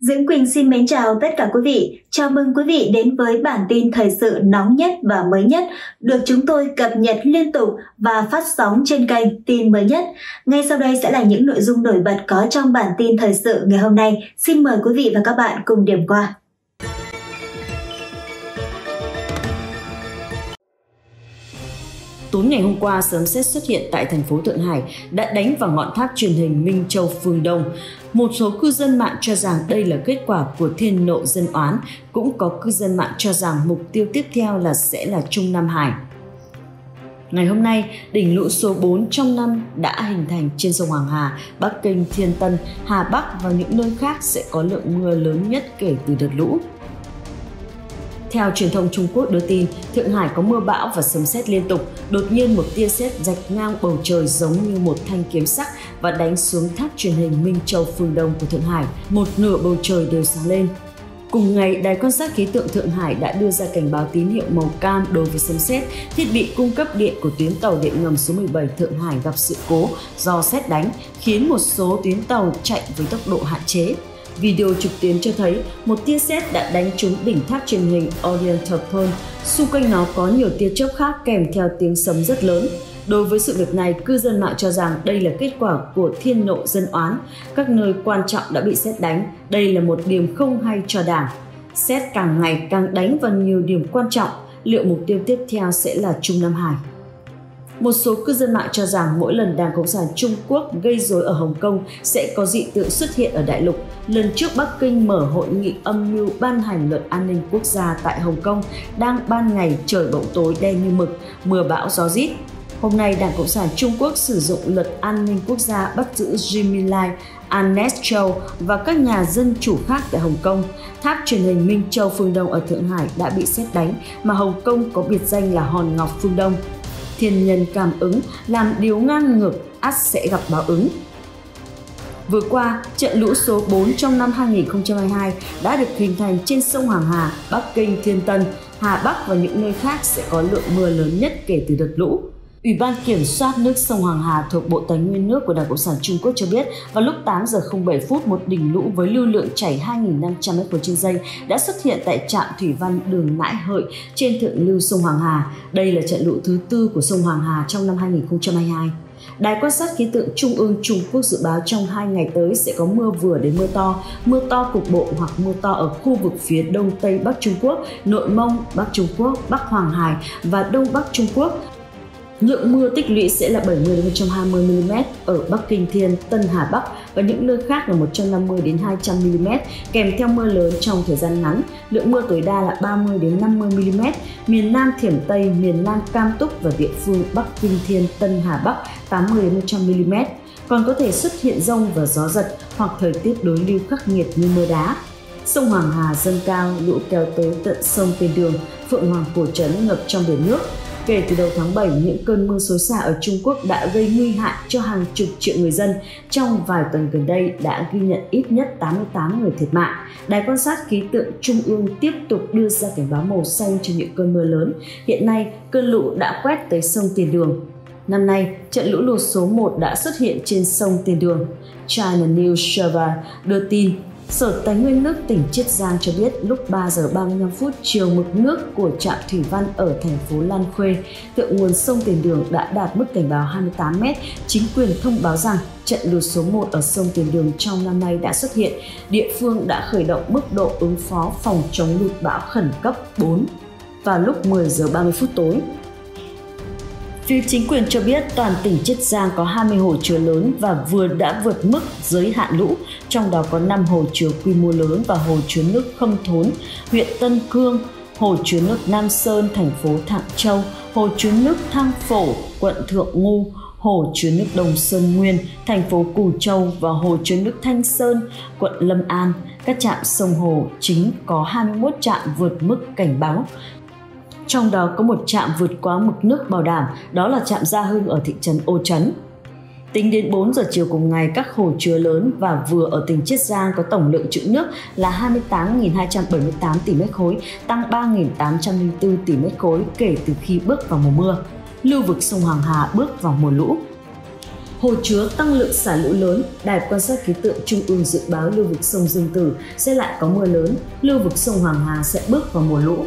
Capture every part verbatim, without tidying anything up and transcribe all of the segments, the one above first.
Dưỡng Quỳnh xin mến chào tất cả quý vị. Chào mừng quý vị đến với bản tin thời sự nóng nhất và mới nhất được chúng tôi cập nhật liên tục và phát sóng trên kênh Tin Mới Nhất. Ngay sau đây sẽ là những nội dung nổi bật có trong bản tin thời sự ngày hôm nay. Xin mời quý vị và các bạn cùng điểm qua. Tối ngày hôm qua, sấm sét xuất hiện tại thành phố Thượng Hải đã đánh vào ngọn tháp truyền hình Minh Châu phương Đông. Một số cư dân mạng cho rằng đây là kết quả của thiên nộ dân oán, cũng có cư dân mạng cho rằng mục tiêu tiếp theo là sẽ là Trung Nam Hải. Ngày hôm nay, đỉnh lũ số bốn trong năm đã hình thành trên sông Hoàng Hà, Bắc Kinh, Thiên Tân, Hà Bắc và những nơi khác sẽ có lượng mưa lớn nhất kể từ đợt lũ. Theo truyền thông Trung Quốc đưa tin, Thượng Hải có mưa bão và sấm sét liên tục. Đột nhiên một tia sét rạch ngang bầu trời giống như một thanh kiếm sắc và đánh xuống tháp truyền hình Minh Châu phương Đông của Thượng Hải. Một nửa bầu trời đều sáng lên. Cùng ngày, Đài quan sát khí tượng Thượng Hải đã đưa ra cảnh báo tín hiệu màu cam đối với sấm sét. Thiết bị cung cấp điện của tuyến tàu điện ngầm số mười bảy Thượng Hải gặp sự cố do sét đánh, khiến một số tuyến tàu chạy với tốc độ hạn chế. Video trực tuyến cho thấy một tia sét đã đánh trúng đỉnh tháp truyền hình Oriental Pearl. Xung quanh nó có nhiều tia chớp khác kèm theo tiếng sấm rất lớn. Đối với sự việc này, cư dân mạng cho rằng đây là kết quả của thiên nộ dân oán. Các nơi quan trọng đã bị sét đánh. Đây là một điểm không hay cho Đảng. Sét càng ngày càng đánh vào nhiều điểm quan trọng. Liệu mục tiêu tiếp theo sẽ là Trung Nam Hải? Một số cư dân mạng cho rằng mỗi lần Đảng Cộng sản Trung Quốc gây rối ở Hồng Kông sẽ có dị tượng xuất hiện ở đại lục. Lần trước Bắc Kinh mở hội nghị âm mưu ban hành luật an ninh quốc gia tại Hồng Kông, đang ban ngày trời bỗng tối đen như mực, mưa bão gió rít. Hôm nay, Đảng Cộng sản Trung Quốc sử dụng luật an ninh quốc gia bắt giữ Jimmy Lai, Agnes Chow và các nhà dân chủ khác tại Hồng Kông. Tháp truyền hình Minh Châu phương Đông ở Thượng Hải đã bị sét đánh, mà Hồng Kông có biệt danh là Hòn Ngọc phương Đông. Thiên nhân cảm ứng, làm điều ngang ngược, ắt sẽ gặp báo ứng. Vừa qua, trận lũ số bốn trong năm hai nghìn không trăm hai mươi hai đã được hình thành trên sông Hoàng Hà, Bắc Kinh, Thiên Tân, Hà Bắc và những nơi khác sẽ có lượng mưa lớn nhất kể từ đợt lũ. Ủy ban Kiểm soát nước sông Hoàng Hà thuộc Bộ Tài nguyên nước của Đảng Cộng sản Trung Quốc cho biết, vào lúc tám giờ không bảy phút, một đỉnh lũ với lưu lượng chảy hai nghìn năm trăm mét khối trên giây đã xuất hiện tại trạm thủy văn Đường Nãi Hợi trên thượng lưu sông Hoàng Hà. Đây là trận lũ thứ tư của sông Hoàng Hà trong năm hai nghìn không trăm hai mươi hai. Đài quan sát khí tượng Trung ương Trung Quốc dự báo trong hai ngày tới sẽ có mưa vừa đến mưa to, mưa to cục bộ hoặc mưa to ở khu vực phía đông tây bắc Trung Quốc, Nội Mông, Bắc Trung Quốc, Bắc Hoàng Hải và Đông Bắc Trung Quốc. Lượng mưa tích lũy sẽ là bảy mươi đến một trăm hai mươi mi li mét ở Bắc Kinh, Thiên Tân, Hà Bắc và những nơi khác là một trăm năm mươi đến hai trăm mi li mét, kèm theo mưa lớn trong thời gian ngắn. Lượng mưa tối đa là ba mươi đến năm mươi mi li mét. Miền Nam Thiểm Tây, miền Nam Cam Túc và địa phương Bắc Kinh, Thiên Tân, Hà Bắc tám mươi đến một trăm mi li mét. Còn có thể xuất hiện dông và gió giật hoặc thời tiết đối lưu khắc nghiệt như mưa đá. Sông Hoàng Hà dâng cao, lũ kéo tới tận sông Tiền Đường, Phượng Hoàng Cổ Trấn ngập trong biển nước. Kể từ đầu tháng bảy, những cơn mưa xối xả ở Trung Quốc đã gây nguy hại cho hàng chục triệu người dân. Trong vài tuần gần đây đã ghi nhận ít nhất tám mươi tám người thiệt mạng. Đài quan sát khí tượng Trung ương tiếp tục đưa ra cảnh báo màu xanh cho những cơn mưa lớn. Hiện nay, cơn lũ đã quét tới sông Tiền Đường. Năm nay, trận lũ lụt số một đã xuất hiện trên sông Tiền Đường. China News Server đưa tin, Sở Tài nguyên nước tỉnh Chiết Giang cho biết lúc ba giờ ba mươi lăm phút chiều, mực nước của trạm thủy văn ở thành phố Lan Khuê, thượng nguồn sông Tiền Đường đã đạt mức cảnh báo hai mươi tám mét. Chính quyền thông báo rằng trận lụt số một ở sông Tiền Đường trong năm nay đã xuất hiện. Địa phương đã khởi động mức độ ứng phó phòng chống lụt bão khẩn cấp bốn vào lúc mười giờ ba mươi phút tối. Phía chính quyền cho biết toàn tỉnh Chiết Giang có hai mươi hồ chứa lớn và vừa đã vượt mức giới hạn lũ, trong đó có năm hồ chứa quy mô lớn và hồ chứa nước Khâm Thốn, huyện Tân Cương, hồ chứa nước Nam Sơn, thành phố Thạng Châu, hồ chứa nước Thang Phổ, quận Thượng Ngu, hồ chứa nước Đồng Sơn Nguyên, thành phố Cù Châu và hồ chứa nước Thanh Sơn, quận Lâm An. Các trạm sông hồ chính có hai mươi mốt trạm vượt mức cảnh báo. Trong đó có một trạm vượt quá mực nước bảo đảm, đó là trạm Gia Hưng ở thị trấn Ô Trấn. Tính đến bốn giờ chiều cùng ngày, các hồ chứa lớn và vừa ở tỉnh Chiết Giang có tổng lượng trữ nước là hai mươi tám nghìn hai trăm bảy mươi tám tỷ mét khối, tăng ba nghìn tám trăm lẻ bốn tỷ mét khối kể từ khi bước vào mùa mưa. Lưu vực sông Hoàng Hà bước vào mùa lũ. Hồ chứa tăng lượng xả lũ lớn, Đài quan sát khí tượng Trung ương dự báo lưu vực sông Dương Tử sẽ lại có mưa lớn, lưu vực sông Hoàng Hà sẽ bước vào mùa lũ.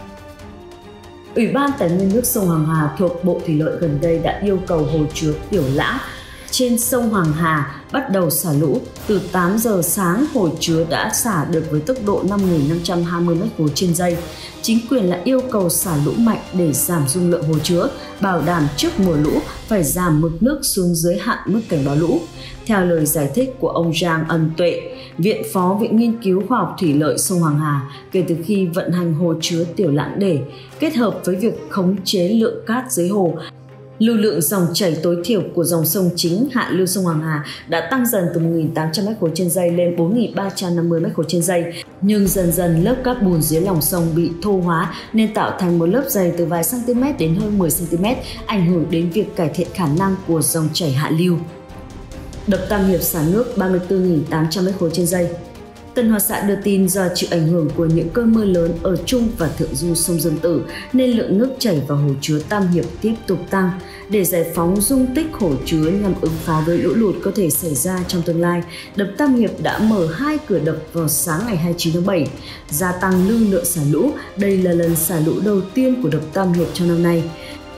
Ủy ban Tài nguyên nước sông Hoàng Hà thuộc Bộ Thủy lợi gần đây đã yêu cầu hồ chứa Tiểu Lã trên sông Hoàng Hà bắt đầu xả lũ. Từ tám giờ sáng, hồ chứa đã xả được với tốc độ năm nghìn năm trăm hai mươi mét khối trên giây. Chính quyền lại yêu cầu xả lũ mạnh để giảm dung lượng hồ chứa, bảo đảm trước mùa lũ phải giảm mực nước xuống dưới hạn mức cảnh báo lũ. Theo lời giải thích của ông Giang Ân Tuệ, Viện Phó Viện Nghiên cứu Khoa học Thủy lợi sông Hoàng Hà, kể từ khi vận hành hồ chứa Tiểu Lãng Để, kết hợp với việc khống chế lượng cát dưới hồ, lưu lượng dòng chảy tối thiểu của dòng sông chính hạ lưu sông Hoàng Hà đã tăng dần từ một nghìn tám trăm mét khối trên giây lên bốn nghìn ba trăm năm mươi mét khối trên giây. Nhưng dần dần lớp cát bùn dưới lòng sông bị thô hóa nên tạo thành một lớp dày từ vài cm đến hơn mười xăng-ti-mét, ảnh hưởng đến việc cải thiện khả năng của dòng chảy hạ lưu. Đập Tam Hiệp xả nước ba mươi tư nghìn tám trăm mét khối trên giây. Tân Hoa Xã đưa tin do chịu ảnh hưởng của những cơn mưa lớn ở trung và thượng du sông Dương Tử nên lượng nước chảy vào hồ chứa Tam Hiệp tiếp tục tăng. Để giải phóng dung tích hồ chứa nhằm ứng phó với lũ lụt có thể xảy ra trong tương lai, đập Tam Hiệp đã mở hai cửa đập vào sáng ngày hai mươi chín tháng bảy, gia tăng lưu lượng xả lũ. Đây là lần xả lũ đầu tiên của đập Tam Hiệp trong năm nay.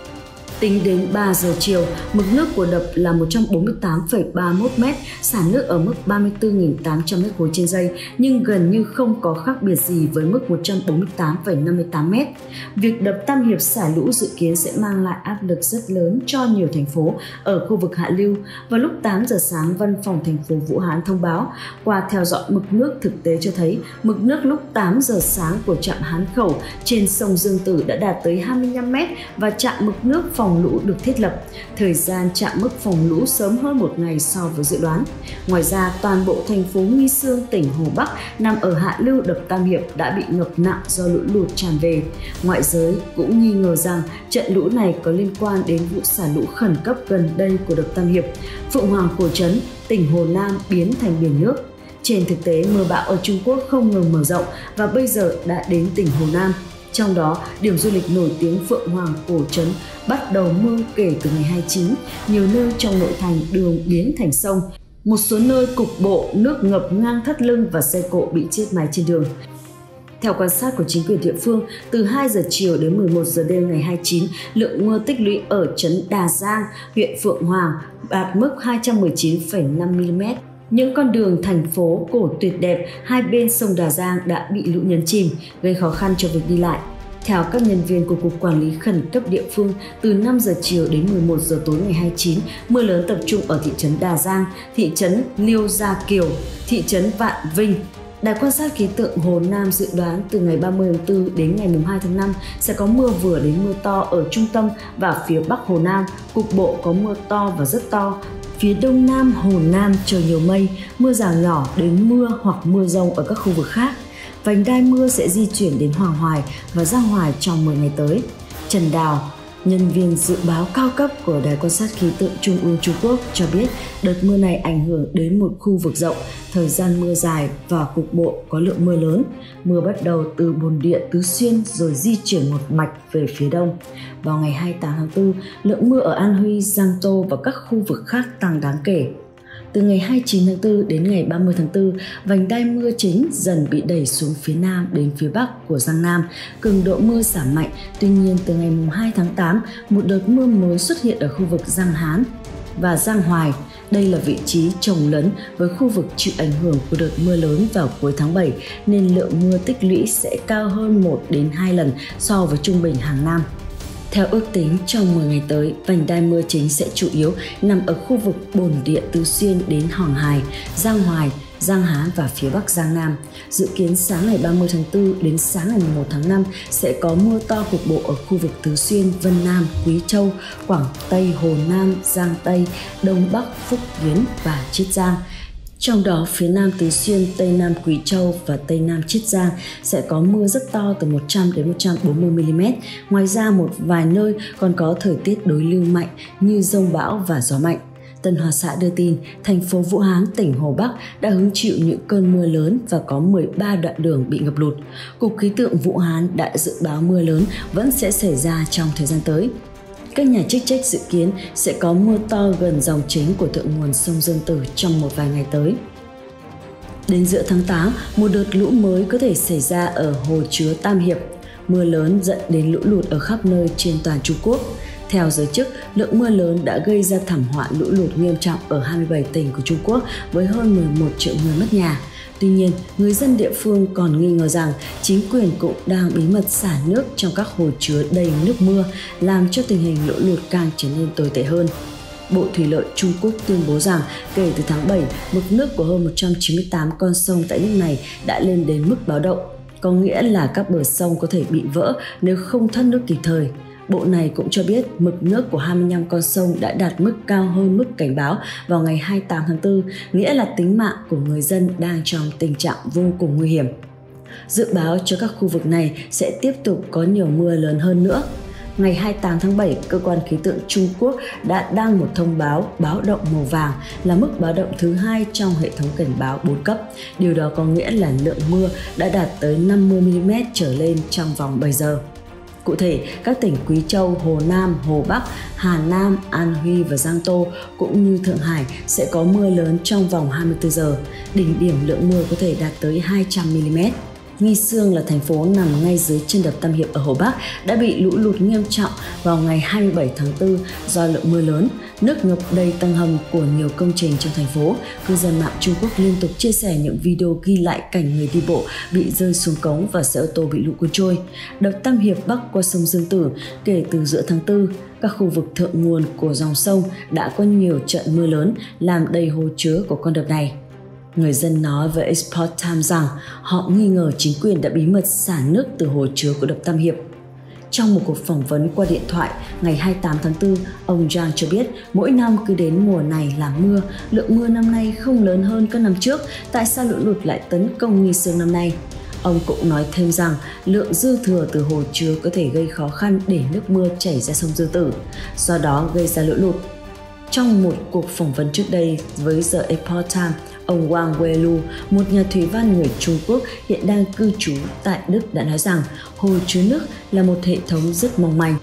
Tính đến ba giờ chiều, mực nước của đập là một trăm bốn mươi tám phẩy ba mươi mốt mét, xả nước ở mức ba mươi tư nghìn tám trăm mét khối trên giây, nhưng gần như không có khác biệt gì với mức một trăm bốn mươi tám phẩy năm mươi tám mét. Việc đập Tam Hiệp xả lũ dự kiến sẽ mang lại áp lực rất lớn cho nhiều thành phố ở khu vực hạ lưu. Vào lúc tám giờ sáng, Văn phòng thành phố Vũ Hán thông báo, qua theo dõi mực nước thực tế cho thấy, mực nước lúc tám giờ sáng của trạm Hán Khẩu trên sông Dương Tử đã đạt tới hai mươi lăm mét và trạm mực nước phòng lũ được thiết lập. Thời gian chạm mức phòng lũ sớm hơn một ngày so với dự đoán. Ngoài ra, toàn bộ thành phố Nghi Sương, tỉnh Hồ Bắc nằm ở hạ lưu đập Tam Hiệp đã bị ngập nặng do lũ lụt tràn về. Ngoại giới cũng nghi ngờ rằng trận lũ này có liên quan đến vụ xả lũ khẩn cấp gần đây của đập Tam Hiệp. Phượng Hoàng Cổ Trấn, tỉnh Hồ Nam biến thành biển nước. Trên thực tế, mưa bão ở Trung Quốc không ngừng mở rộng và bây giờ đã đến tỉnh Hồ Nam. Trong đó, điểm du lịch nổi tiếng Phượng Hoàng Cổ Trấn bắt đầu mưa kể từ ngày hai mươi chín. Nhiều nơi trong nội thành đường biến thành sông. Một số nơi cục bộ nước ngập ngang thắt lưng và xe cộ bị chết máy trên đường. Theo quan sát của chính quyền địa phương, từ hai giờ chiều đến mười một giờ đêm ngày hai mươi chín, lượng mưa tích lũy ở trấn Đà Giang, huyện Phượng Hoàng đạt mức hai trăm mười chín phẩy năm mi li mét. Những con đường thành phố cổ tuyệt đẹp hai bên sông Đà Giang đã bị lũ nhấn chìm, gây khó khăn cho việc đi lại. Theo các nhân viên của Cục Quản lý Khẩn cấp địa phương, từ năm giờ chiều đến mười một giờ tối ngày hai mươi chín, mưa lớn tập trung ở thị trấn Đà Giang, thị trấn Liêu Gia Kiều, thị trấn Vạn Vinh. Đài quan sát khí tượng Hồ Nam dự đoán từ ngày ba mươi tháng tư đến ngày hai tháng năm sẽ có mưa vừa đến mưa to ở trung tâm và phía Bắc Hồ Nam, cục bộ có mưa to và rất to. Phía Đông Nam Hồ Nam trời nhiều mây, mưa rào nhỏ đến mưa hoặc mưa dông ở các khu vực khác. Vành đai mưa sẽ di chuyển đến Hoàng Hoài và Giang Hoài trong mười ngày tới. Trần Đào, nhân viên dự báo cao cấp của Đài quan sát khí tượng Trung ương Trung Quốc cho biết đợt mưa này ảnh hưởng đến một khu vực rộng, thời gian mưa dài và cục bộ có lượng mưa lớn. Mưa bắt đầu từ bồn địa Tứ Xuyên rồi di chuyển một mạch về phía đông. Vào ngày hai mươi tám tháng tư, lượng mưa ở An Huy, Giang Tô và các khu vực khác tăng đáng kể. Từ ngày hai mươi chín tháng tư đến ngày ba mươi tháng tư, vành đai mưa chính dần bị đẩy xuống phía nam đến phía bắc của Giang Nam, cường độ mưa giảm mạnh. Tuy nhiên, từ ngày hai tháng tám, một đợt mưa mới xuất hiện ở khu vực Giang Hán và Giang Hoài. Đây là vị trí chồng lấn với khu vực chịu ảnh hưởng của đợt mưa lớn vào cuối tháng bảy, nên lượng mưa tích lũy sẽ cao hơn một đến hai lần so với trung bình hàng năm. Theo ước tính, trong mười ngày tới, vành đai mưa chính sẽ chủ yếu nằm ở khu vực bồn địa Tứ Xuyên đến Hoàng Hải, Giang Hoài, Giang Hán và phía Bắc Giang Nam. Dự kiến sáng ngày ba mươi tháng tư đến sáng ngày mười một tháng năm sẽ có mưa to cục bộ ở khu vực Tứ Xuyên, Vân Nam, Quý Châu, Quảng Tây, Hồ Nam, Giang Tây, Đông Bắc, Phúc Kiến và Chiết Giang. Trong đó, phía Nam Tứ Xuyên, Tây Nam Quý Châu và Tây Nam Chiết Giang sẽ có mưa rất to từ một trăm đến một trăm bốn mươi mi li mét. Ngoài ra, một vài nơi còn có thời tiết đối lưu mạnh như dông bão và gió mạnh. Tân Hoa Xã đưa tin, thành phố Vũ Hán, tỉnh Hồ Bắc đã hứng chịu những cơn mưa lớn và có mười ba đoạn đường bị ngập lụt. Cục Khí tượng Vũ Hán đã dự báo mưa lớn vẫn sẽ xảy ra trong thời gian tới. Các nhà chức trách dự kiến sẽ có mưa to gần dòng chính của thượng nguồn sông Dương Tử trong một vài ngày tới. Đến giữa tháng tám, một đợt lũ mới có thể xảy ra ở hồ chứa Tam Hiệp. Mưa lớn dẫn đến lũ lụt ở khắp nơi trên toàn Trung Quốc. Theo giới chức, lượng mưa lớn đã gây ra thảm họa lũ lụt nghiêm trọng ở hai mươi bảy tỉnh của Trung Quốc với hơn mười một triệu người mất nhà. Tuy nhiên, người dân địa phương còn nghi ngờ rằng chính quyền cũng đang bí mật xả nước trong các hồ chứa đầy nước mưa, làm cho tình hình lũ lụt càng trở nên tồi tệ hơn. Bộ Thủy lợi Trung Quốc tuyên bố rằng kể từ tháng bảy, mực nước của hơn một trăm chín mươi tám con sông tại nước này đã lên đến mức báo động, có nghĩa là các bờ sông có thể bị vỡ nếu không thoát nước kịp thời. Bộ này cũng cho biết mực nước của hai mươi lăm con sông đã đạt mức cao hơn mức cảnh báo vào ngày hai mươi tám tháng tư, nghĩa là tính mạng của người dân đang trong tình trạng vô cùng nguy hiểm. Dự báo cho các khu vực này sẽ tiếp tục có nhiều mưa lớn hơn nữa. Ngày hai mươi tám tháng bảy, Cơ quan Khí tượng Trung Quốc đã đăng một thông báo báo động màu vàng là mức báo động thứ hai trong hệ thống cảnh báo bốn cấp. Điều đó có nghĩa là lượng mưa đã đạt tới năm mươi mi li mét trở lên trong vòng bảy giờ. Cụ thể, các tỉnh Quý Châu, Hồ Nam, Hồ Bắc, Hà Nam, An Huy và Giang Tô cũng như Thượng Hải sẽ có mưa lớn trong vòng hai mươi tư giờ. Đỉnh điểm lượng mưa có thể đạt tới hai trăm mi li mét. Nghi Sương là thành phố nằm ngay dưới chân đập Tam Hiệp ở Hồ Bắc đã bị lũ lụt nghiêm trọng vào ngày hai mươi bảy tháng tư do lượng mưa lớn, nước ngập đầy tầng hầm của nhiều công trình trong thành phố. Cư dân mạng Trung Quốc liên tục chia sẻ những video ghi lại cảnh người đi bộ bị rơi xuống cống và xe ô tô bị lũ cuốn trôi. Đập Tam Hiệp bắc qua sông Dương Tử kể từ giữa tháng tư, các khu vực thượng nguồn của dòng sông đã có nhiều trận mưa lớn làm đầy hồ chứa của con đập này. Người dân nói với Export Times rằng họ nghi ngờ chính quyền đã bí mật xả nước từ hồ chứa của đập Tam Hiệp. Trong một cuộc phỏng vấn qua điện thoại ngày hai mươi tám tháng tư, ông Zhang cho biết mỗi năm cứ đến mùa này là mưa, lượng mưa năm nay không lớn hơn các năm trước, tại sao lũ lụt lại tấn công Nghi Sương năm nay? Ông cũng nói thêm rằng lượng dư thừa từ hồ chứa có thể gây khó khăn để nước mưa chảy ra sông Dương Tử, do đó gây ra lũ lụt. Trong một cuộc phỏng vấn trước đây với The Epoch Times, ông Wang Weilu, một nhà thủy văn người Trung Quốc hiện đang cư trú tại Đức đã nói rằng hồ chứa nước là một hệ thống rất mong manh.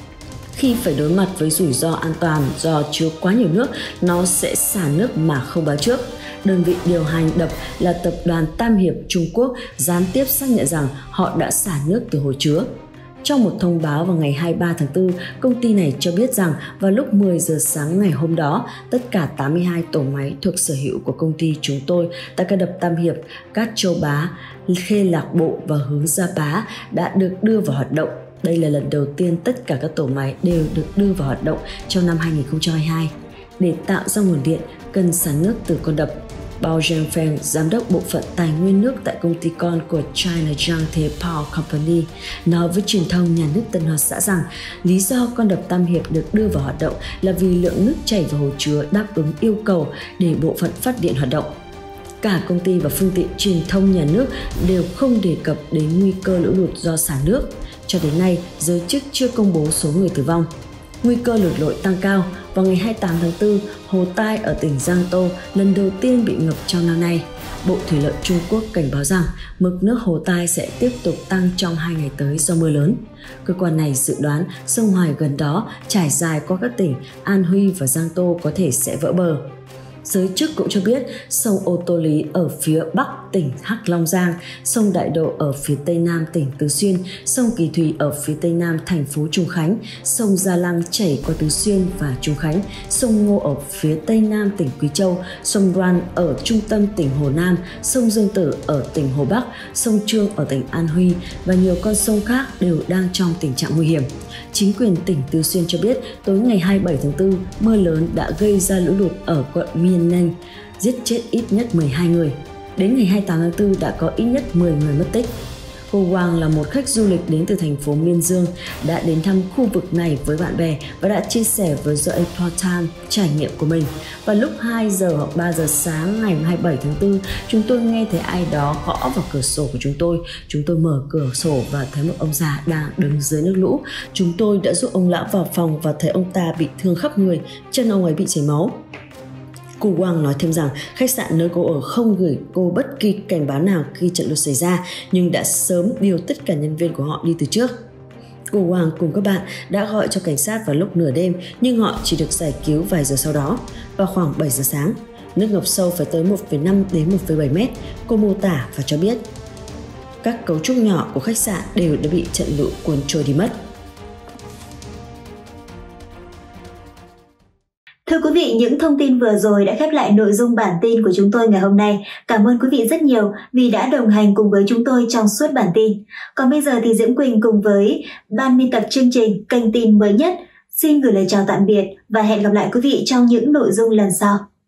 Khi phải đối mặt với rủi ro an toàn do chứa quá nhiều nước, nó sẽ xả nước mà không báo trước. Đơn vị điều hành đập là tập đoàn Tam Hiệp Trung Quốc gián tiếp xác nhận rằng họ đã xả nước từ hồ chứa. Trong một thông báo vào ngày hai mươi ba tháng tư, công ty này cho biết rằng vào lúc mười giờ sáng ngày hôm đó, tất cả tám mươi hai tổ máy thuộc sở hữu của công ty chúng tôi tại các đập Tam Hiệp, Cát Châu Bá, Khê Lạc Bộ và Hướng Gia Bá đã được đưa vào hoạt động. Đây là lần đầu tiên tất cả các tổ máy đều được đưa vào hoạt động trong năm hai nghìn không trăm hai mươi hai. Để tạo ra nguồn điện, cần xả nước từ con đập. Bao Zhengfeng, giám đốc bộ phận tài nguyên nước tại công ty con của China Yangtze Power Company, nói với truyền thông nhà nước Tân Hoa Xã rằng lý do con đập Tam Hiệp được đưa vào hoạt động là vì lượng nước chảy vào hồ chứa đáp ứng yêu cầu để bộ phận phát điện hoạt động. Cả công ty và phương tiện truyền thông nhà nước đều không đề cập đến nguy cơ lũ lụt do xả nước. Cho đến nay, giới chức chưa công bố số người tử vong. Nguy cơ lụt lội tăng cao. Vào ngày hai mươi tám tháng tư, Hồ Tai ở tỉnh Giang Tô lần đầu tiên bị ngập trong năm nay. Bộ Thủy lợi Trung Quốc cảnh báo rằng mực nước Hồ Tai sẽ tiếp tục tăng trong hai ngày tới do mưa lớn. Cơ quan này dự đoán sông Hoài gần đó trải dài qua các tỉnh An Huy và Giang Tô có thể sẽ vỡ bờ. Giới chức cũng cho biết sông Ô Tô Lý ở phía bắc tỉnh Hắc Long Giang, sông Đại Độ ở phía tây nam tỉnh Tứ Xuyên, sông Kỳ Thủy ở phía tây nam thành phố Trùng Khánh, sông Gia Lăng chảy qua Tứ Xuyên và Trùng Khánh, sông Ngô ở phía tây nam tỉnh Quý Châu, sông Đoan ở trung tâm tỉnh Hồ Nam, sông Dương Tử ở tỉnh Hồ Bắc, sông Trương ở tỉnh An Huy và nhiều con sông khác đều đang trong tình trạng nguy hiểm. Chính quyền tỉnh Tứ Xuyên cho biết tối ngày hai mươi bảy tháng tư, mưa lớn đã gây ra lũ lụt ở quận Miên Ninh, giết chết ít nhất mười hai người. Đến ngày hai mươi tám tháng tư đã có ít nhất mười người mất tích. Cô Wang là một khách du lịch đến từ thành phố Miên Dương, đã đến thăm khu vực này với bạn bè và đã chia sẻ với The Epoch Times trải nghiệm của mình. Vào lúc hai giờ hoặc ba giờ sáng ngày hai mươi bảy tháng tư, chúng tôi nghe thấy ai đó gõ vào cửa sổ của chúng tôi. Chúng tôi mở cửa sổ và thấy một ông già đang đứng dưới nước lũ. Chúng tôi đã giúp ông lão vào phòng và thấy ông ta bị thương khắp người, chân ông ấy bị chảy máu. Cô Wang nói thêm rằng khách sạn nơi cô ở không gửi cô bất kỳ cảnh báo nào khi trận lụt xảy ra, nhưng đã sớm điều tất cả nhân viên của họ đi từ trước. Cô Hoàng cùng các bạn đã gọi cho cảnh sát vào lúc nửa đêm nhưng họ chỉ được giải cứu vài giờ sau đó. Vào khoảng bảy giờ sáng, nước ngập sâu phải tới một phẩy năm đến một phẩy bảy mét. Cô mô tả và cho biết các cấu trúc nhỏ của khách sạn đều đã bị trận lũ cuốn trôi đi mất. Thưa quý vị, những thông tin vừa rồi đã khép lại nội dung bản tin của chúng tôi ngày hôm nay. Cảm ơn quý vị rất nhiều vì đã đồng hành cùng với chúng tôi trong suốt bản tin. Còn bây giờ thì Diễm Quỳnh cùng với ban biên tập chương trình kênh tin mới nhất xin gửi lời chào tạm biệt và hẹn gặp lại quý vị trong những nội dung lần sau.